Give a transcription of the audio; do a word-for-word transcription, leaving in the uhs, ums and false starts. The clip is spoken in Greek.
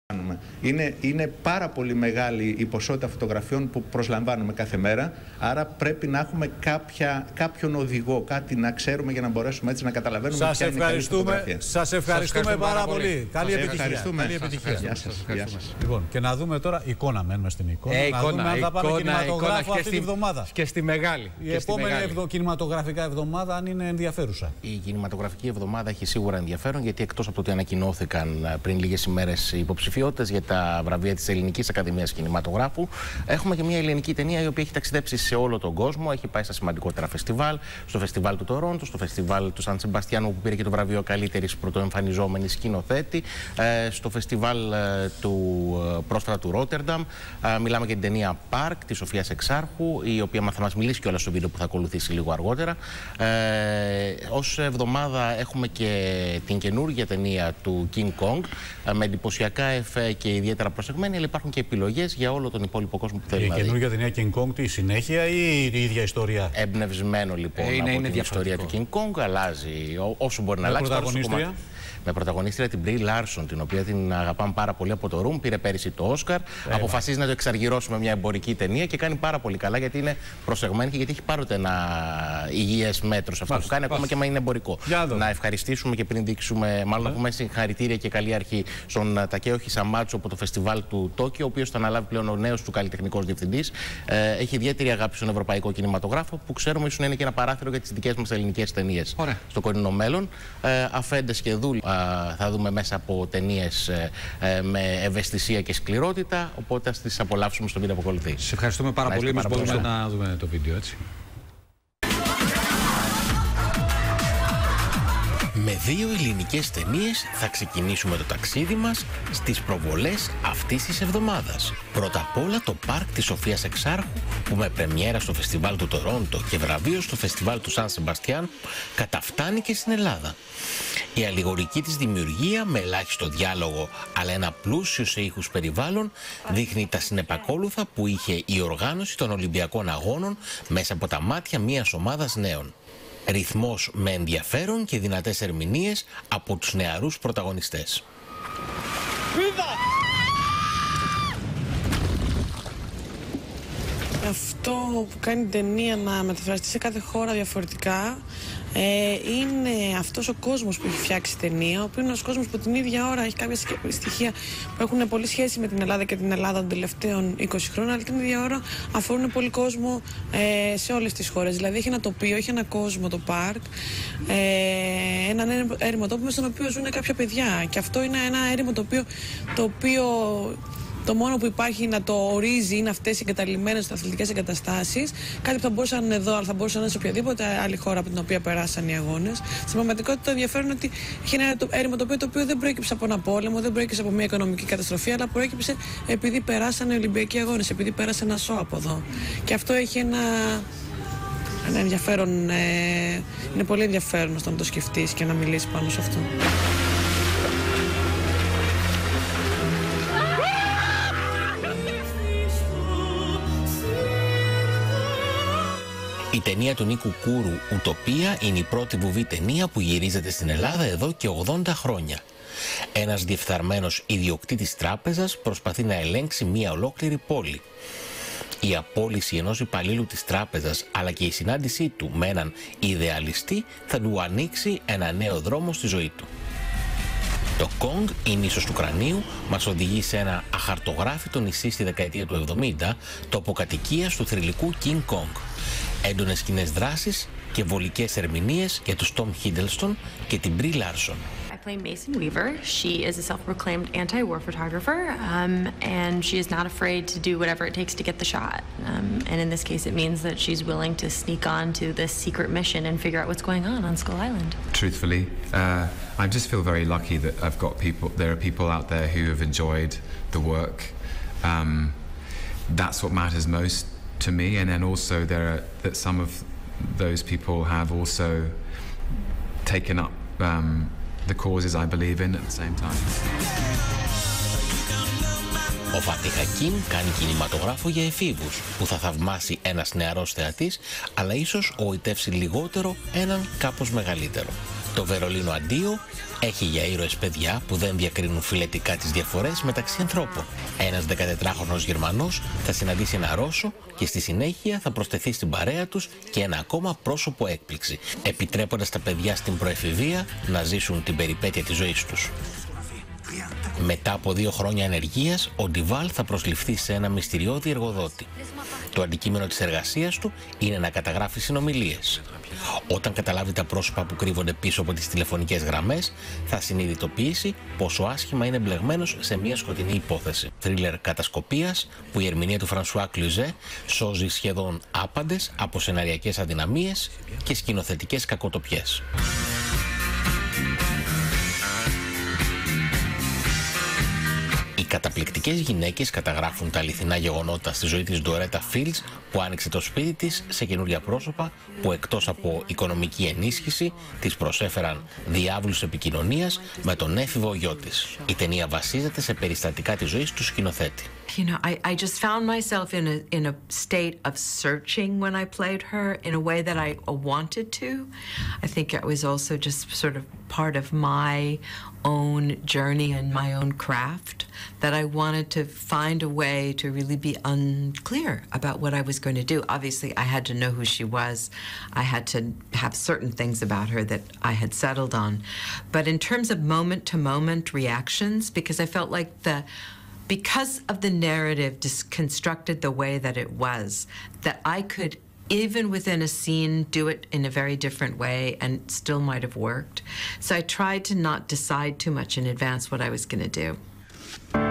Είναι, είναι πάρα πολύ μεγάλη η ποσότητα φωτογραφιών που προσλαμβάνουμε κάθε μέρα, άρα πρέπει να έχουμε κάποια, κάποιον οδηγό, κάτι να ξέρουμε για να μπορέσουμε έτσι να καταλαβαίνουμε σας ποια είναι η καλή φωτογραφία. Σας ευχαριστούμε πάρα πολύ. πολύ. Καλή σας επιτυχία. Ευχαριστούμε. Καλή επιτυχία. Γεια σας. Γεια σας. Λοιπόν, και να δούμε τώρα εικόνα, μένουμε στην εικόνα. Ε, να εικόνα, δούμε αν θα πάμε εικόνα, κινηματογράφο εικόνα, αυτή τη βδομάδα. Και στη μεγάλη. Η επόμενη ευδο, κινηματογραφικά εβδομάδα, αν είναι ενδιαφέρουσα. Η κινηματογραφική εβδομάδα έχει σίγουρα ενδιαφέρον, γιατί εκτός από το ότι ανακοινώθηκαν πριν λίγες ημέρες οι υποψηφιότητες για τα βραβεία της Ελληνικής Ακαδημίας Κινηματογράφου, έχουμε και μια ελληνική ταινία η οποία έχει ταξιδέψει σε όλο τον κόσμο. Έχει πάει στα σημαντικότερα φεστιβάλ, στο φεστιβάλ του Τορόντο, στο φεστιβάλ του Σαν Σεμπαστιάνο που πήρε και το βραβείο καλύτερης πρωτοεμφανιζόμενης σκηνοθέτη, στο φεστιβάλ του πρόσφατα του Ρότερνταμ. Μιλάμε για την ταινία Park της Σοφίας Εξάρχου, η οποία θα μας μιλήσει κιόλας στο βίντεο που θα ακολουθήσει λίγο αργότερα. Ε, ως εβδομάδα έχουμε και την καινούργια ταινία του King Kong, με εντυπωσιακά εφέ και ιδιαίτερα προσεγμένη, αλλά υπάρχουν και επιλογές για όλο τον υπόλοιπο κόσμο που θέλει η να δει. Η καινούργια ταινία King Kong, τι, συνέχεια ή η ίδια ιστορία? Εμπνευσμένο λοιπόν ε, είναι, από είναι την ιστορία του King Kong, αλλάζει όσο μπορεί να με αλλάξει. Πρωταγωνίστρια. Με πρωταγωνίστρια την Brie Larson, την οποία την αγαπάμε πάρα πολύ από το Room, πήρε πέρυσι το Όσκαρ. Ε, αποφασίζει να το εξαργυρώσει με μια εμπορική ταινία και κάνει πάρα πολύ καλά, γιατί είναι προσεγμένη και γιατί έχει πάρει ένα υγιές μέτρο σε αυτό Μάλιστα. που κάνει, ακόμα και μα είναι εμπορικό. Να ευχαριστήσουμε και πριν δείξουμε, μάλλον να πούμε συγχαρητήρια και καλή αρχή στον Τακέο Χισαμάτσου από το φεστιβάλ του Τόκιο, ο οποίος θα αναλάβει πλέον ο νέος του καλλιτεχνικός διευθυντής. Ε, έχει ιδιαίτερη αγάπη στον ευρωπαϊκό κινηματογράφο, που ξέρουμε ίσως είναι και ένα παράθυρο για τις δικές μας ελληνικές ταινίες στο κοντινό μέλλον. Ε, αφέντες και δούλοι θα δούμε μέσα από ταινίες ε, ε, με ευαισθησία και σκληρότητα, οπότε ας τις απολαύσουμε στο βίντεο που ακολουθεί. Σε ευχαριστούμε πάρα πολύ. Εμείς μπορούμε να δούμε το βίντεο, έτσι. Με δύο ελληνικές ταινίες θα ξεκινήσουμε το ταξίδι μας στις προβολές αυτής της εβδομάδας. Πρώτα απ' όλα το Park της Σοφίας Εξάρχου, που με πρεμιέρα στο φεστιβάλ του Τορόντο και βραβείο στο φεστιβάλ του Σαν Σεμπαστιάν καταφτάνει και στην Ελλάδα. Η αλληγορική της δημιουργία, με ελάχιστο διάλογο αλλά ένα πλούσιο σε ήχους περιβάλλον, δείχνει τα συνεπακόλουθα που είχε η οργάνωση των Ολυμπιακών Αγώνων μέσα από τα μάτια μιας ομάδας νέων. Ρυθμός με ενδιαφέρον και δυνατές ερμηνείες από τους νεαρούς πρωταγωνιστές. Αυτό που κάνει την ταινία να μεταφραστεί σε κάθε χώρα διαφορετικά ε, είναι αυτός ο κόσμος που έχει φτιάξει η ταινία, ο οποίος είναι ένας κόσμος που την ίδια ώρα έχει κάποια στοιχεία που έχουν πολύ σχέση με την Ελλάδα και την Ελλάδα των τελευταίων είκοσι χρόνων, αλλά την ίδια ώρα αφορούν πολύ κόσμο ε, σε όλες τις χώρες. Δηλαδή έχει ένα τοπίο, έχει ένα κόσμο το πάρκ, ε, έναν έρημο τόπο στον οποίο ζουν κάποια παιδιά, και αυτό είναι ένα έρημο τοπίο το οποίο το μόνο που υπάρχει να το ορίζει είναι αυτές οι εγκαταλειμμένες αθλητικές εγκαταστάσεις. Κάτι που θα μπορούσαν να είναι εδώ, αλλά θα μπορούσαν να είναι σε οποιαδήποτε άλλη χώρα από την οποία περάσαν οι αγώνες. Στην πραγματικότητα, το ενδιαφέρον είναι ότι έχει ένα έρημο τοπίο το οποίο δεν προέκυψε από ένα πόλεμο, δεν προέκυψε από μια οικονομική καταστροφή, αλλά προέκυψε επειδή περάσαν οι Ολυμπιακοί Αγώνες, επειδή πέρασε ένα σώο από εδώ. Και αυτό έχει ένα. Ένα ενδιαφέρον, ε, είναι πολύ ενδιαφέρον να το σκεφτείς και να μιλήσεις πάνω σε αυτό. Η ταινία του Νίκου Κούρου, «Ουτοπία», είναι η πρώτη βουβή ταινία που γυρίζεται στην Ελλάδα εδώ και ογδόντα χρόνια. Ένας διεφθαρμένος ιδιοκτήτης τράπεζας προσπαθεί να ελέγξει μία ολόκληρη πόλη. Η απόλυση ενός υπαλλήλου της τράπεζας, αλλά και η συνάντησή του με έναν ιδεαλιστή, θα του ανοίξει ένα νέο δρόμο στη ζωή του. Το Kong, η νήσος του κρανίου, μας οδηγεί σε ένα αχαρτογράφητο νησί στη δεκαετία του εβδομήντα, τόπο κατοικίας του θρυλικού King Kong. Έντονες σκηνές δράσης και βολικές ερμηνείες για τους Tom Hiddleston και την Brie Larson. I play Mason Weaver. She is a self-proclaimed anti-war photographer, um, and she is not afraid to do whatever it takes to get the shot. Um, and in this case, it means that she's willing to sneak on to this secret mission and figure out what's going on on Skull Island. Truthfully, uh, I just feel very lucky that I've got people. There are people out there who have enjoyed the work. Um, that's what matters most to me, and then also there are that some of those people have also taken up um, the causes I believe in at the same time. Ο Φάτι Χακίμ κάνει κινηματογράφο για εφήβους που θα θαυμάσει ένας νεαρός θεατής, αλλά ίσως γοητεύσει λιγότερο έναν κάπως μεγαλύτερο. Το Βερολίνο αντίο έχει για ήρωες παιδιά που δεν διακρίνουν φιλετικά τις διαφορές μεταξύ ανθρώπων. Ένας δεκατετράχρονος Γερμανός θα συναντήσει ένα Ρώσο και στη συνέχεια θα προσθεθεί στην παρέα τους και ένα ακόμα πρόσωπο έκπληξη, επιτρέποντας τα παιδιά στην προεφηβεία να ζήσουν την περιπέτεια της ζωής τους. Μετά από δύο χρόνια ενεργείας, ο Ντιβάλ θα προσληφθεί σε ένα μυστηριώδη εργοδότη. Το αντικείμενο της εργασίας του είναι να καταγράφει συνομιλίες. Όταν καταλάβει τα πρόσωπα που κρύβονται πίσω από τις τηλεφωνικές γραμμές, θα συνειδητοποιήσει πόσο άσχημα είναι μπλεγμένος σε μια σκοτεινή υπόθεση. Θρίλερ κατασκοπίας που η ερμηνεία του Φρανσουά Κλουζέ σώζει σχεδόν άπαντες από σεναριακές αδυναμίες και σκηνοθετικές κακοτοπιές. Οι καταπληκτικές γυναίκες καταγράφουν τα αληθινά γεγονότα στη ζωή της Ντορέτα Φίλτς, που άνοιξε το σπίτι της σε καινούρια πρόσωπα που εκτός από οικονομική ενίσχυση της προσέφεραν διάβλους επικοινωνίας με τον έφηβο γιο της. Η ταινία βασίζεται σε περιστατικά της ζωής του σκηνοθέτη. You know, I, I just found myself in a, in a state of searching when I played her in a way that I wanted to. I think it was also just sort of part of my own journey and my own craft, that I wanted to find a way to really be unclear about what I was going to do. Obviously, I had to know who she was. I had to have certain things about her that I had settled on. But in terms of moment-to-moment reactions, because I felt like the because of the narrative just constructed the way that it was, that I could, even within a scene, do it in a very different way and still might have worked. So I tried to not decide too much in advance what I was going to do.